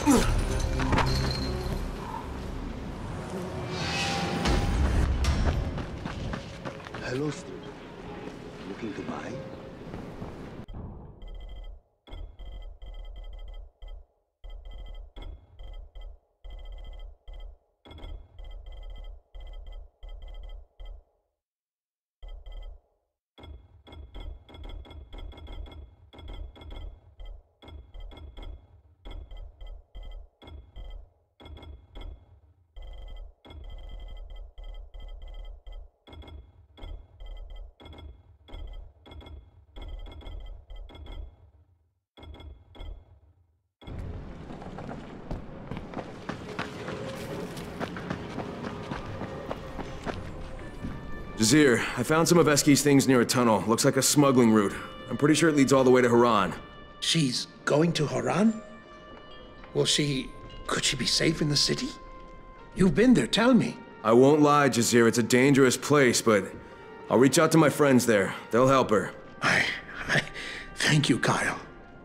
Hello, student. Looking to buy? Jazir, I found some of Eski's things near a tunnel. Looks like a smuggling route. I'm pretty sure it leads all the way to Haran. She's going to Haran? Could she be safe in the city? You've been there, tell me. I won't lie, Jazir, it's a dangerous place, but I'll reach out to my friends there. They'll help her. I thank you, Kyle.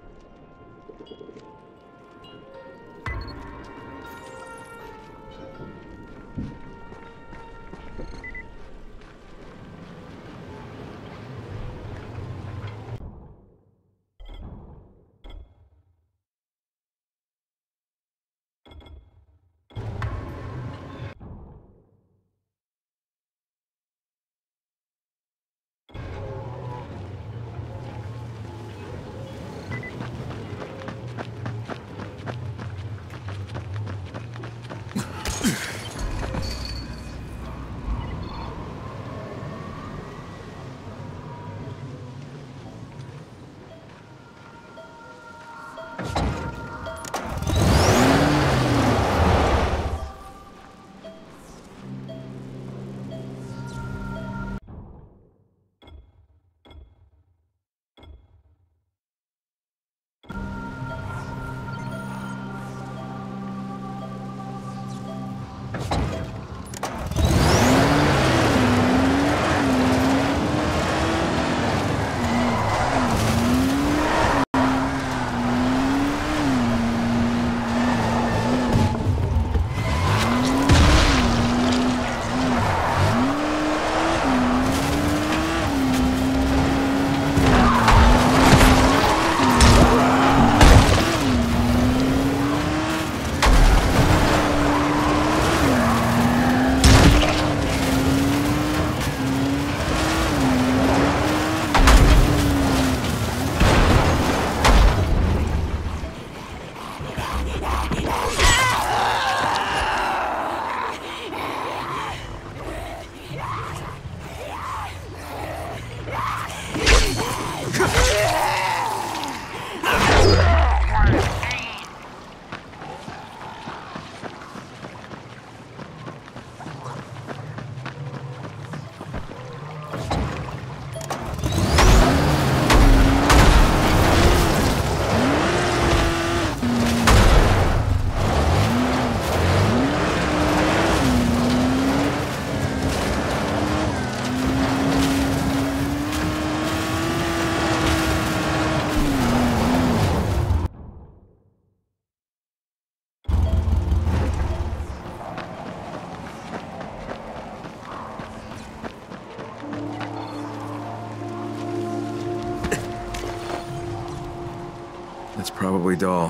That's probably Dahl.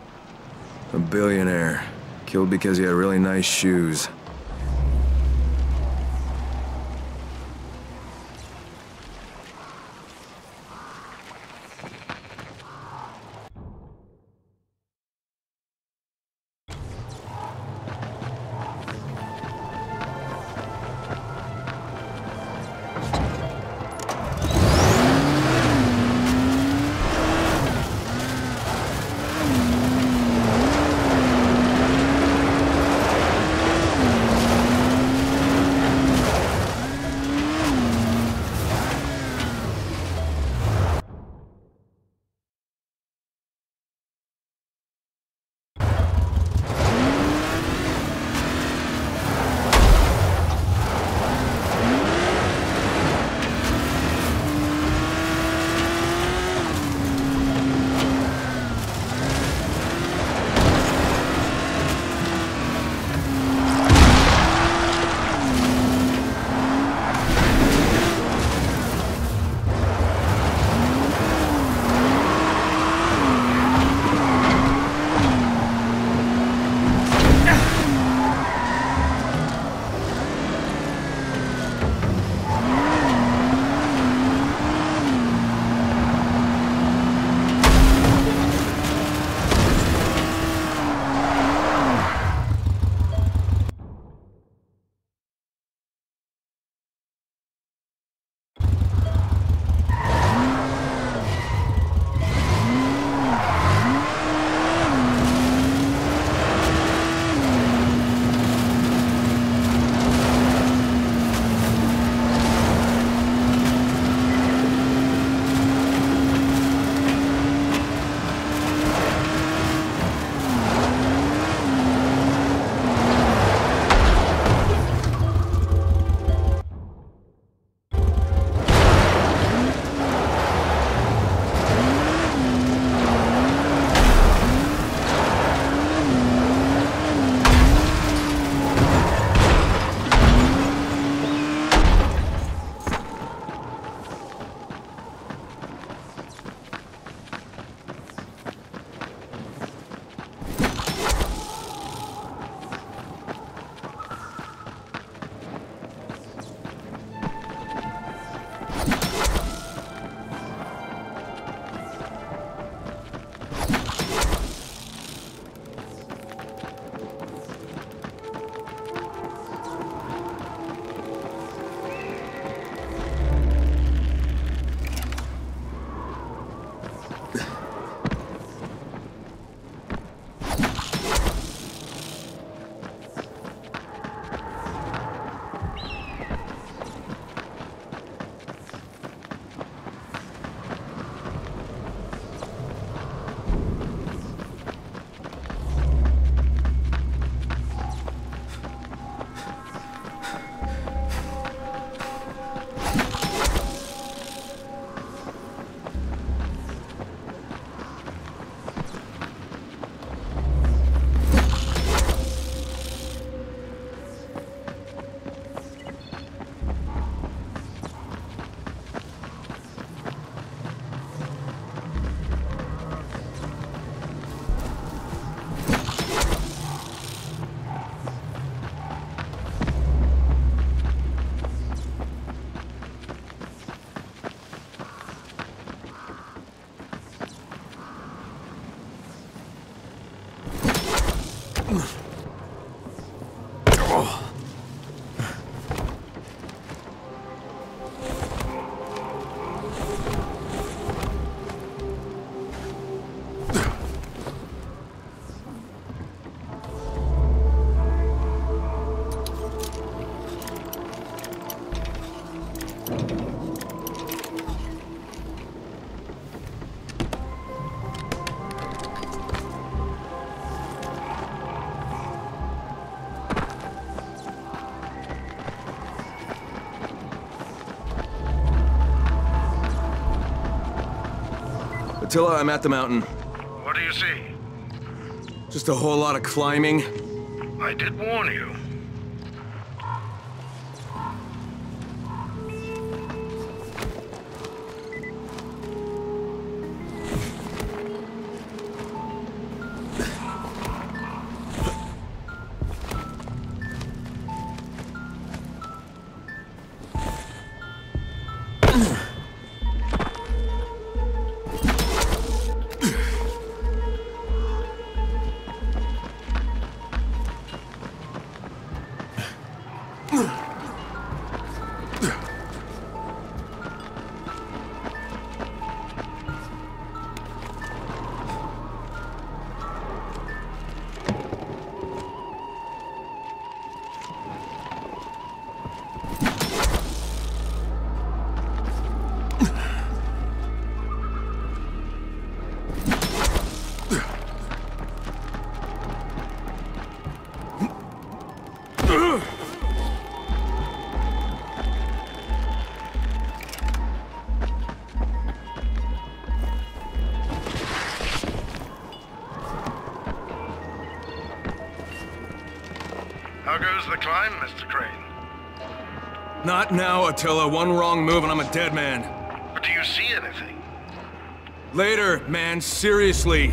A billionaire. Killed because he had really nice shoes. Attila, I'm at the mountain. What do you see? Just a whole lot of climbing. I did warn you. How goes the climb, Mr. Crane? Not now, Attila. One wrong move and I'm a dead man. But do you see anything? Later, man. Seriously.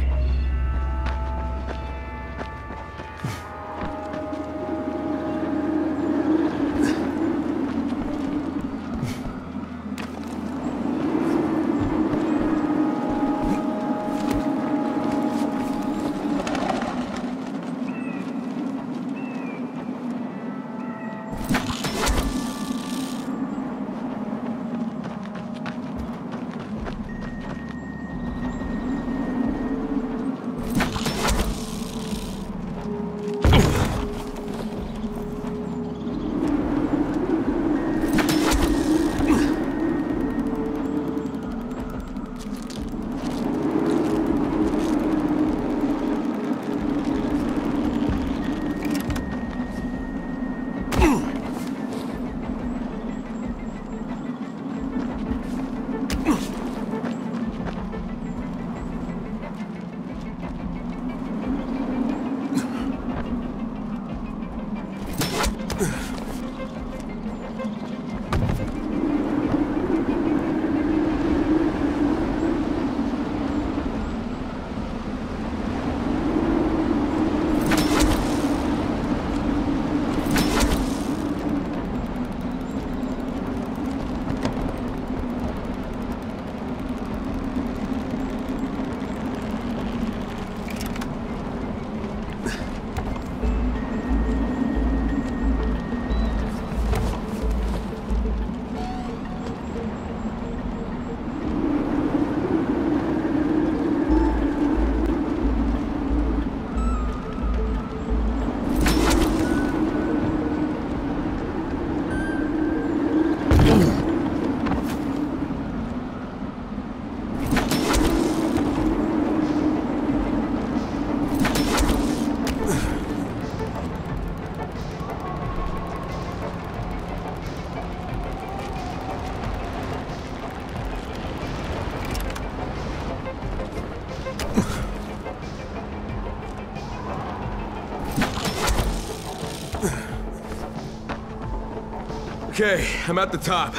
Okay, I'm at the top.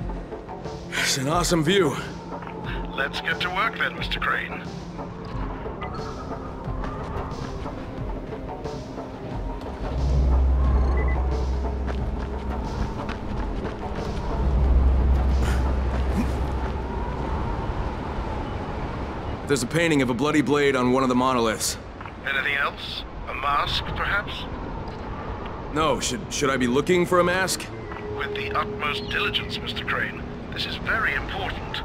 It's an awesome view. Let's get to work then, Mr. Crane. There's a painting of a bloody blade on one of the monoliths. Anything else? A mask, perhaps? No, should I be looking for a mask? With the utmost diligence, Mr. Crane. This is very important.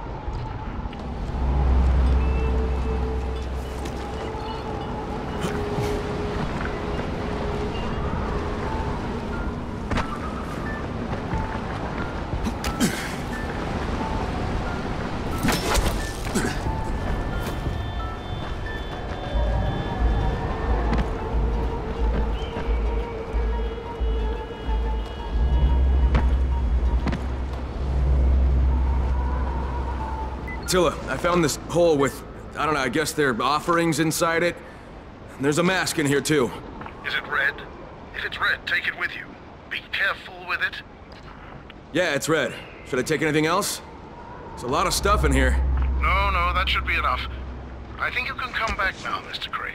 Attila, I found this hole with, I don't know, I guess they're offerings inside it. And there's a mask in here, too. Is it red? If it's red, take it with you. Be careful with it. Yeah, it's red. Should I take anything else? There's a lot of stuff in here. No, that should be enough. I think you can come back now, Mr. Crane.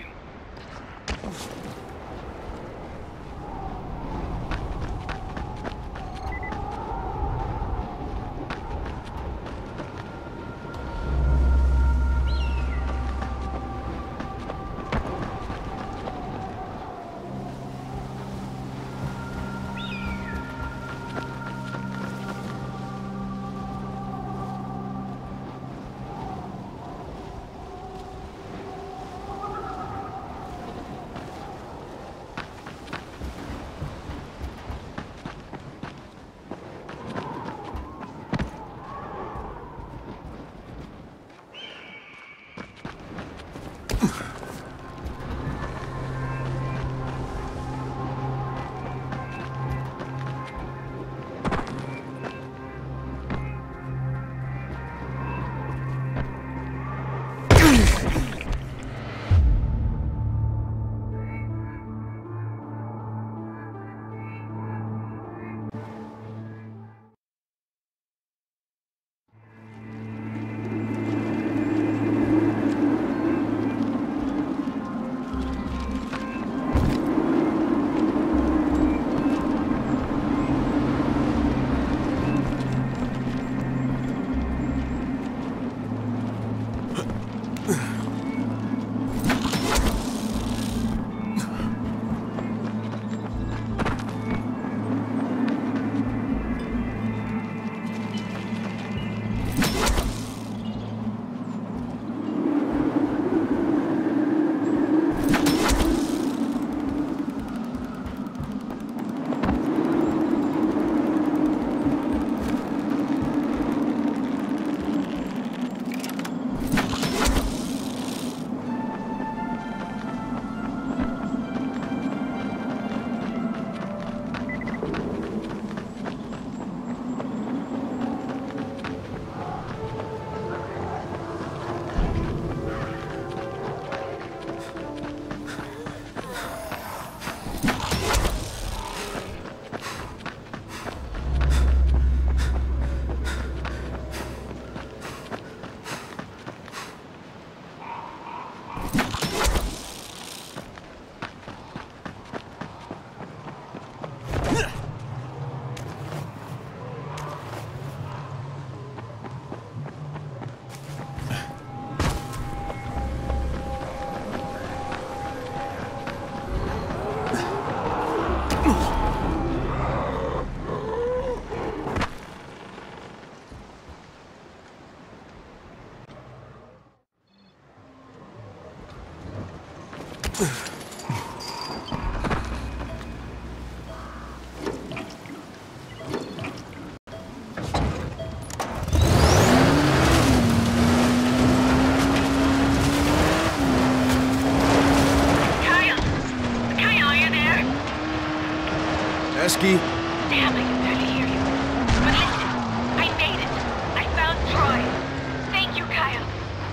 Esky? Damn, I can barely hear you. But listen, I made it. I found Troy. Thank you, Kyle.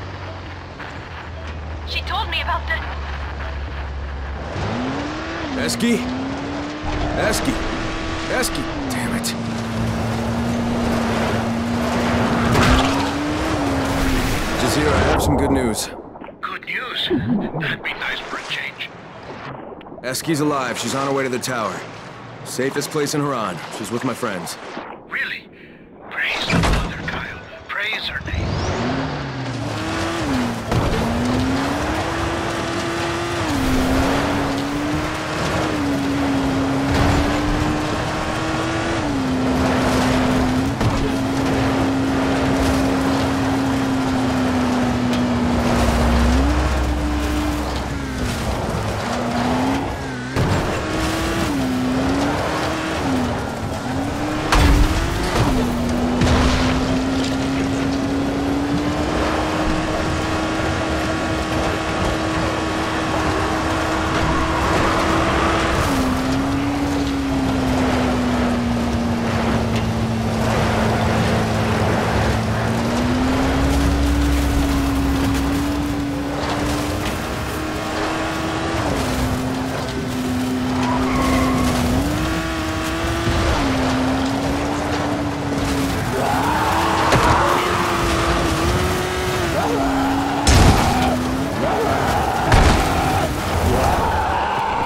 She told me about the... Esky? Esky? Esky? Damn it. Jazeera, I have some good news. Good news? That'd be nice for a change. Esky's alive. She's on her way to the tower. Safest place in Haran. She's with my friends. Really? Praise the Mother, Kyle. Praise her name.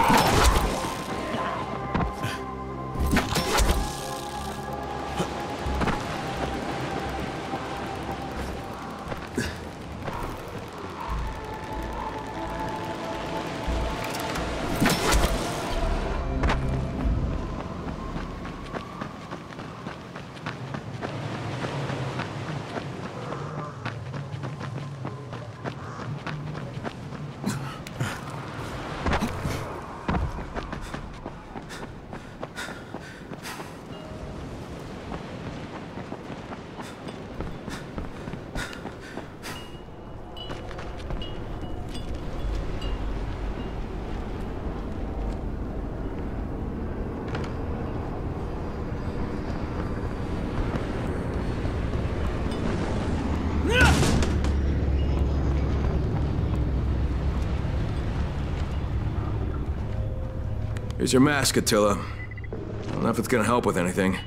Here's your mask, Attila. I don't know if it's gonna help with anything.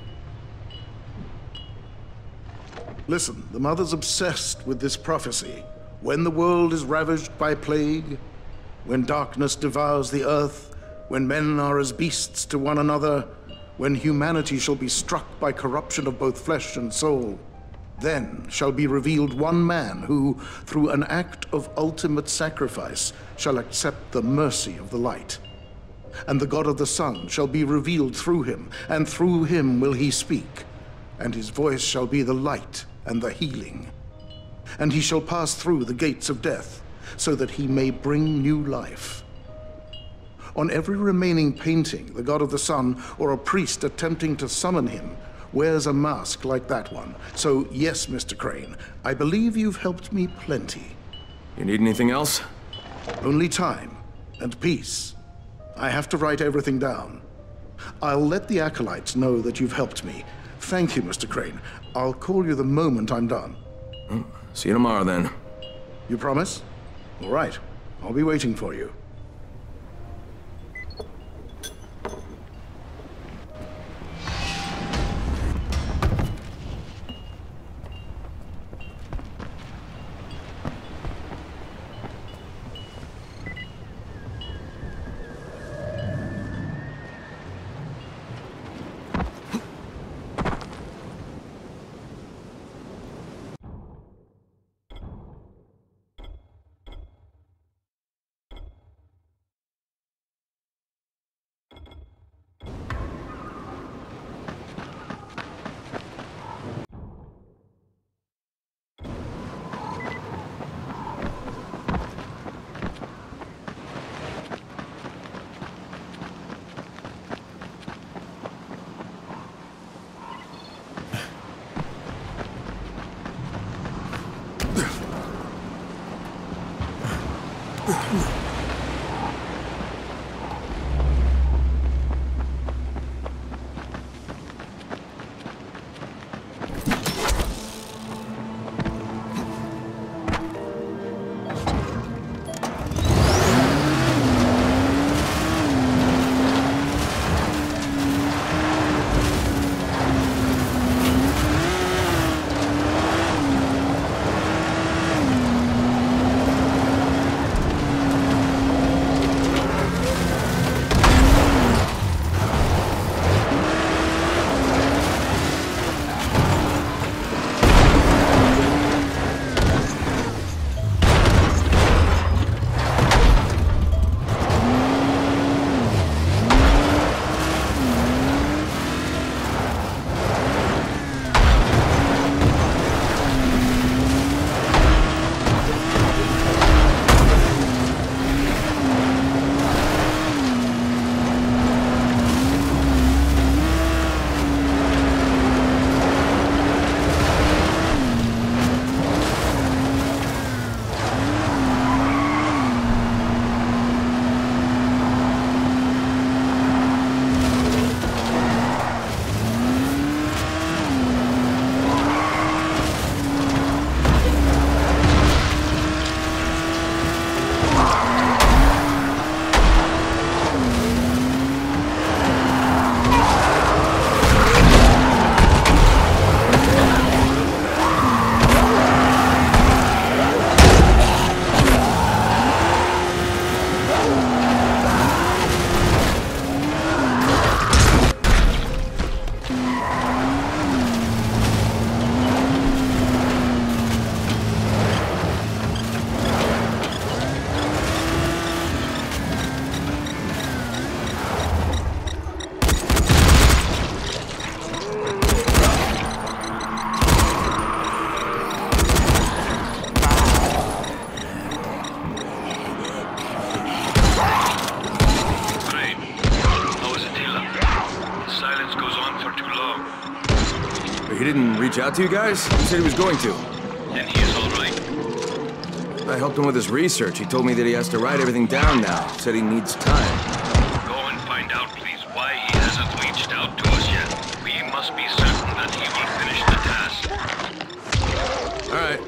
Listen, the Mother's obsessed with this prophecy. When the world is ravaged by plague, when darkness devours the earth, when men are as beasts to one another, when humanity shall be struck by corruption of both flesh and soul, then shall be revealed one man who, through an act of ultimate sacrifice, shall accept the mercy of the light. And the God of the Sun shall be revealed through him, and through him will he speak. And his voice shall be the light and the healing. And he shall pass through the gates of death, so that he may bring new life. On every remaining painting, the God of the Sun, or a priest attempting to summon him, wears a mask like that one. So yes, Mr. Crane, I believe you've helped me plenty. You need anything else? Only time and peace. I have to write everything down. I'll let the Acolytes know that you've helped me. Thank you, Mr. Crane. I'll call you the moment I'm done. See you tomorrow, then. You promise? All right. I'll be waiting for you. He didn't reach out to you guys? He said he was going to. And he is all right? I helped him with his research. He told me that he has to write everything down now. Said he needs time. Go and find out, please, why he hasn't reached out to us yet. We must be certain that he will finish the task. All right.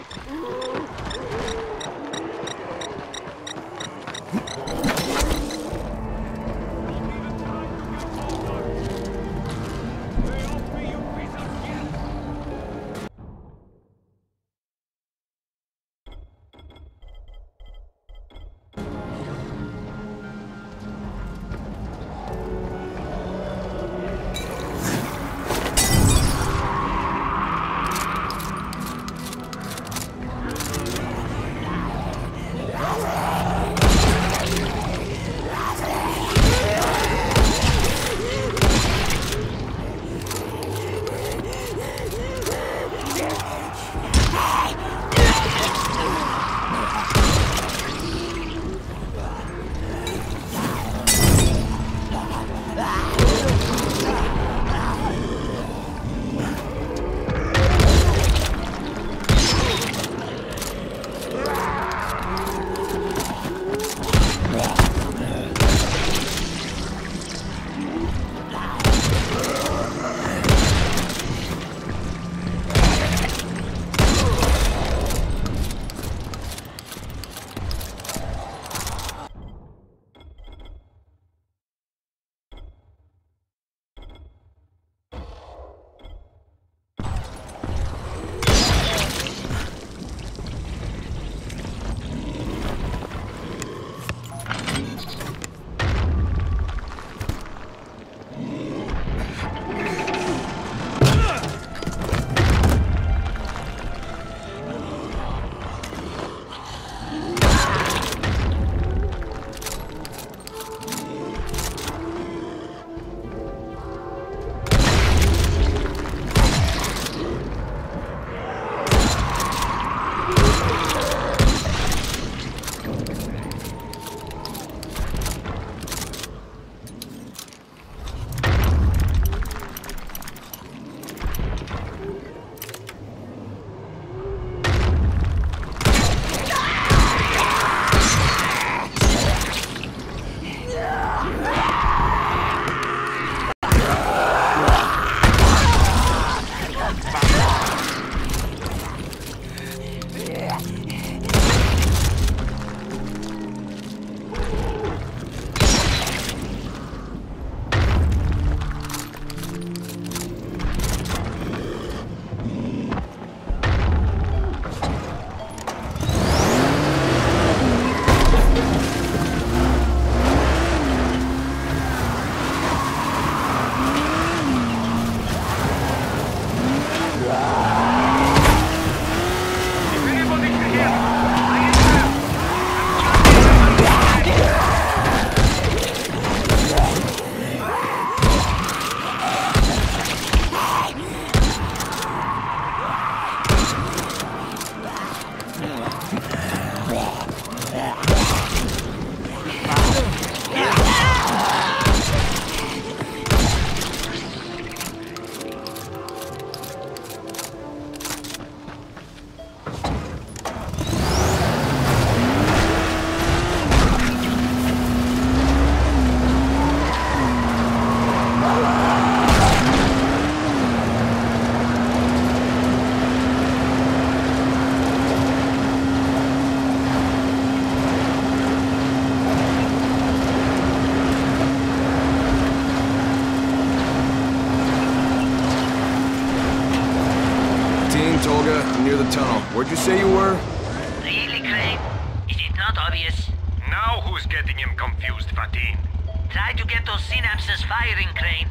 Near the tunnel. Where'd you say you were? Really, Crane? Is it not obvious? Now who's getting him confused, Fatin? Try to get those synapses firing, Crane.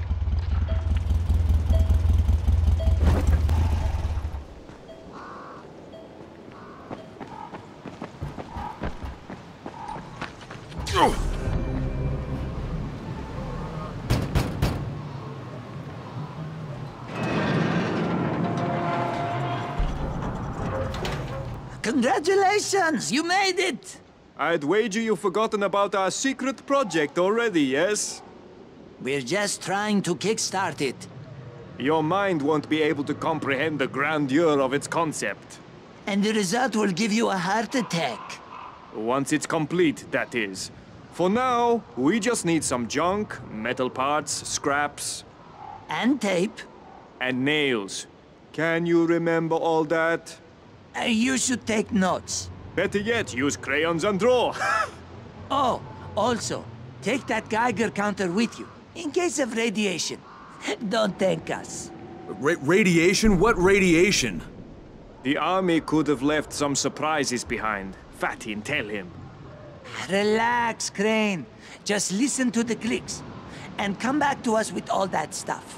Congratulations! You made it! I'd wager you've forgotten about our secret project already, yes? We're just trying to kickstart it. Your mind won't be able to comprehend the grandeur of its concept. And the result will give you a heart attack. Once it's complete, that is. For now, we just need some junk, metal parts, scraps, And tape. and nails. Can you remember all that? You should take notes. Better yet, use crayons and draw. Oh, also, take that Geiger counter with you, in case of radiation. Don't thank us. Radiation? What radiation? The army could have left some surprises behind. Fatin, tell him. Relax, Crane. Just listen to the clicks, and come back to us with all that stuff.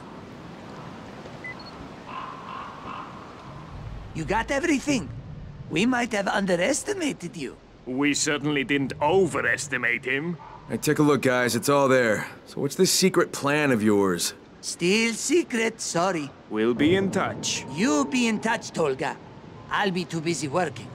You got everything? We might have underestimated you. We certainly didn't overestimate him. Hey, take a look, guys. It's all there. So what's this secret plan of yours? Still secret, sorry. We'll be in touch. You be in touch, Tolga. I'll be too busy working.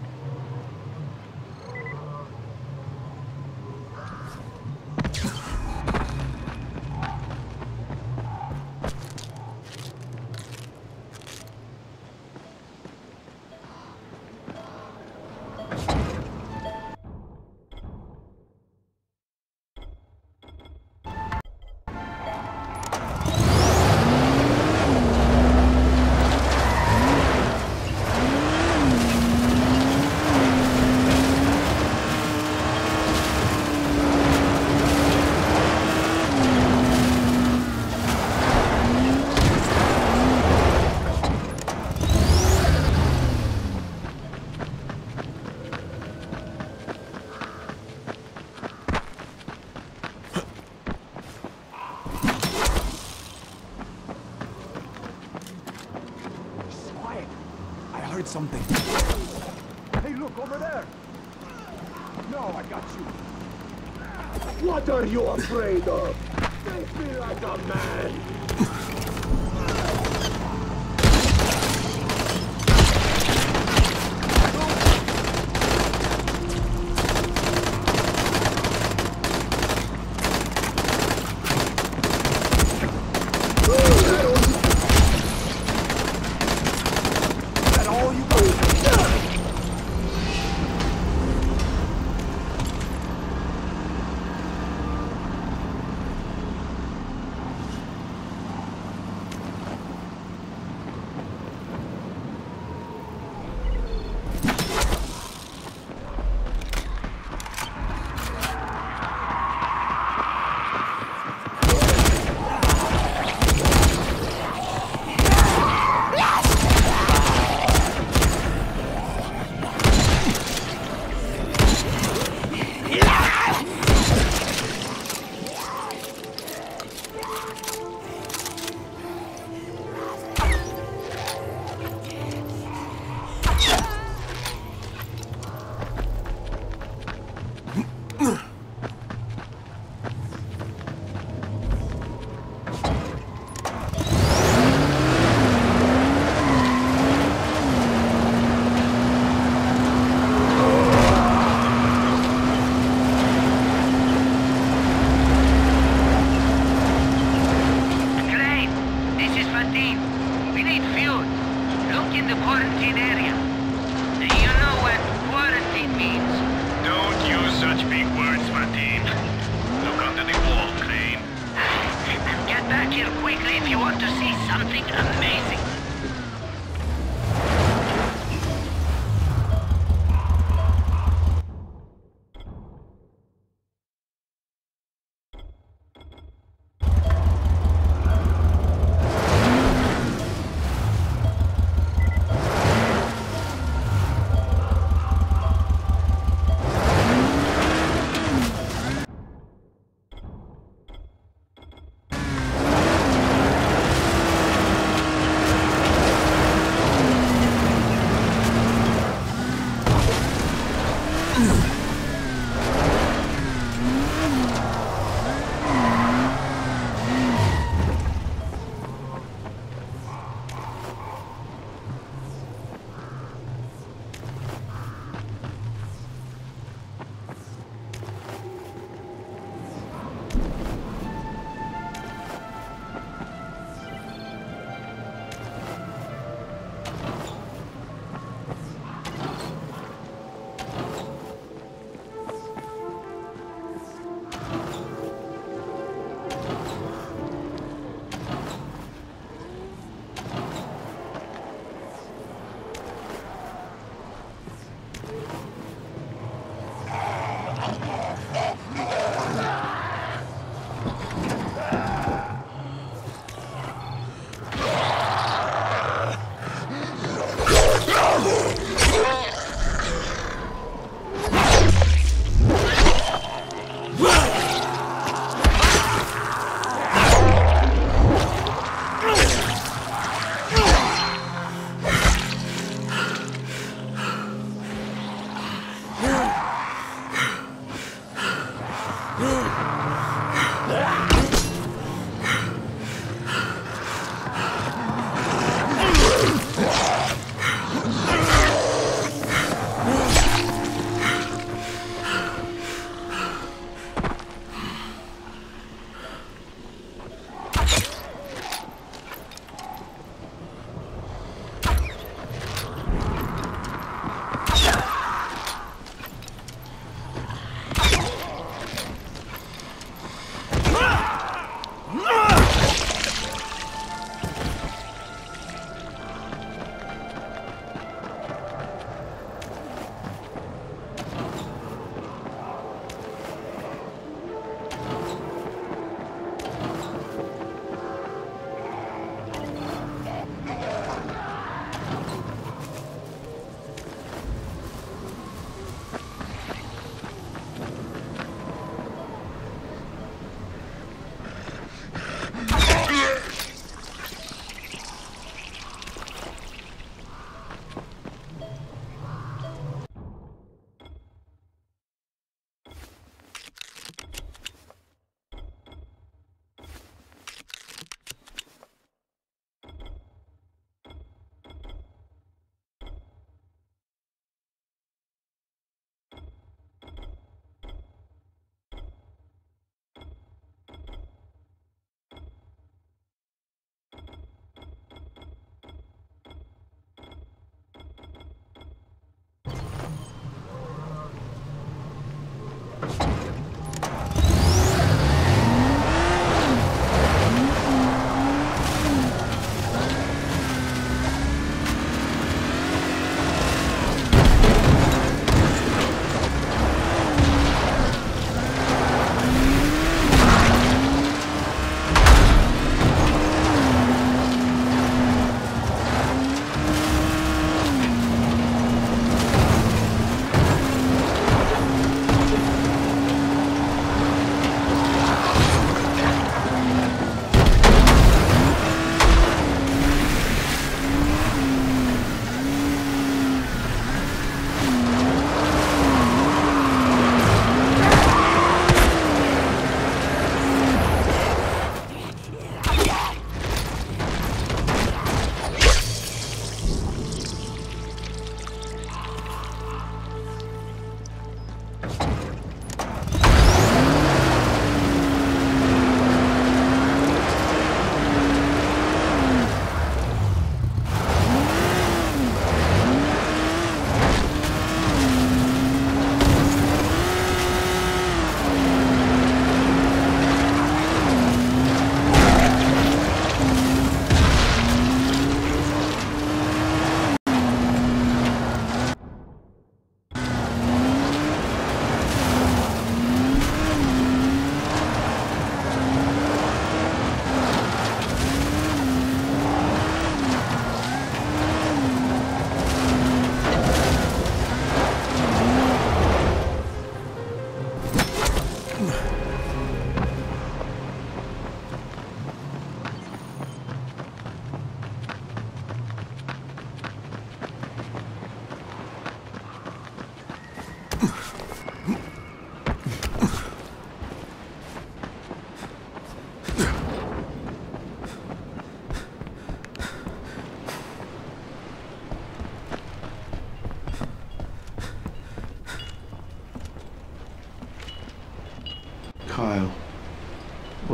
Something. Hey, look over there! No, I got you. What are you afraid of? Face me like a man!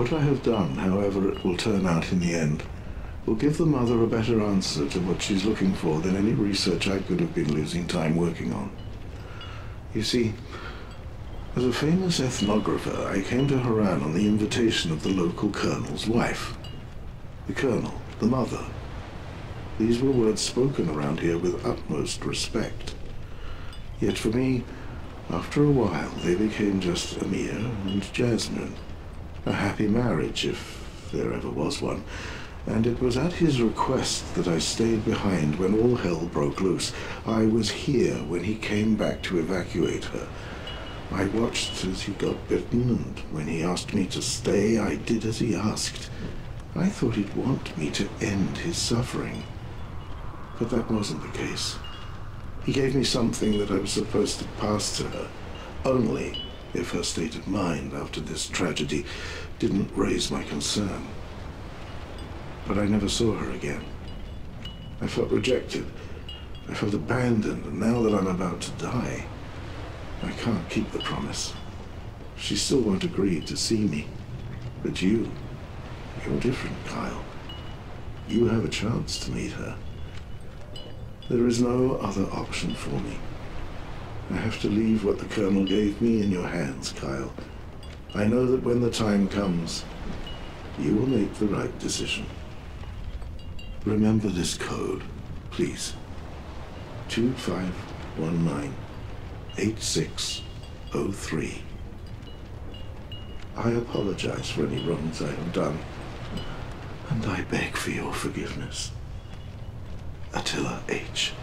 What I have done, however it will turn out in the end, will give the mother a better answer to what she's looking for than any research I could have been losing time working on. You see, as a famous ethnographer, I came to Haran on the invitation of the local colonel's wife. The colonel, the mother. These were words spoken around here with utmost respect. Yet for me, after a while, they became just Amir and Jasmine. A happy marriage, if there ever was one. And it was at his request that I stayed behind when all hell broke loose. I was here when he came back to evacuate her. I watched as he got bitten, and when he asked me to stay, I did as he asked. I thought he'd want me to end his suffering. But that wasn't the case. He gave me something that I was supposed to pass to her, only if her state of mind after this tragedy didn't raise my concern. But I never saw her again. I felt rejected. I felt abandoned, and now that I'm about to die, I can't keep the promise. She still won't agree to see me. But you're different, Kyle. You have a chance to meet her. There is no other option for me. I have to leave what the Colonel gave me in your hands, Kyle. I know that when the time comes, you will make the right decision. Remember this code, please. 2519-8603. I apologize for any wrongs I have done, and I beg for your forgiveness. Attila H.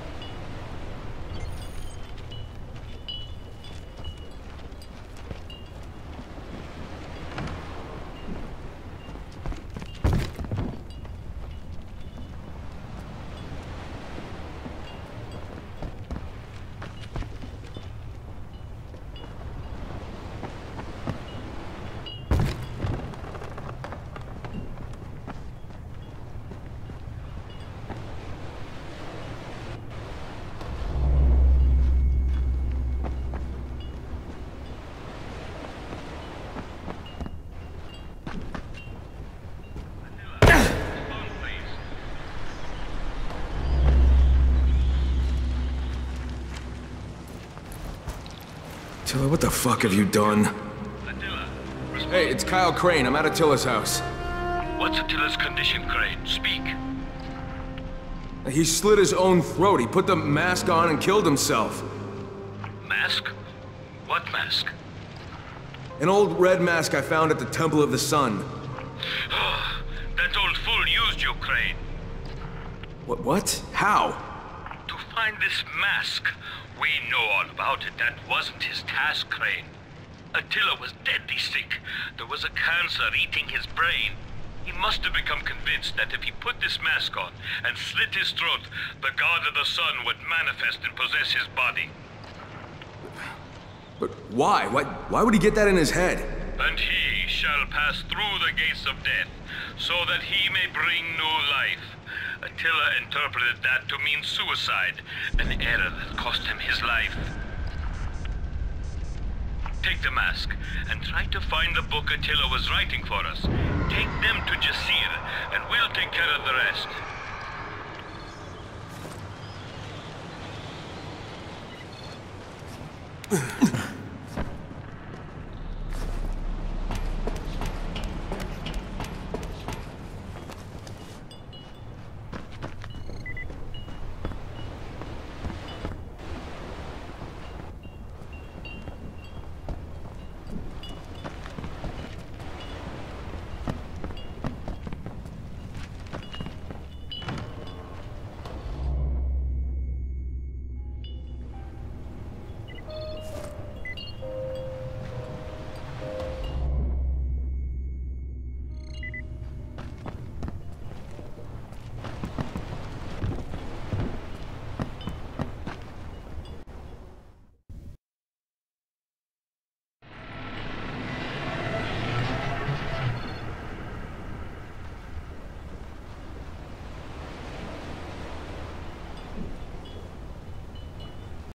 Attila, what the fuck have you done? Hey, it's Kyle Crane. I'm at Attila's house. What's Attila's condition, Crane? Speak. He slit his own throat. He put the mask on and killed himself. Mask? What mask? An old red mask I found at the Temple of the Sun. That old fool used you, Crane. What? How? To find this mask. We know all about it. That wasn't his task, Crane. Attila was deadly sick. There was a cancer eating his brain. He must have become convinced that if he put this mask on and slit his throat, the God of the Sun would manifest and possess his body. But why? Why would he get that in his head? And he shall pass through the gates of death, so that he may bring new life. Attila interpreted that to mean suicide, an error that cost him his life. Take the mask, and try to find the book Attila was writing for us. Take them to Jasir, and we'll take care of the rest.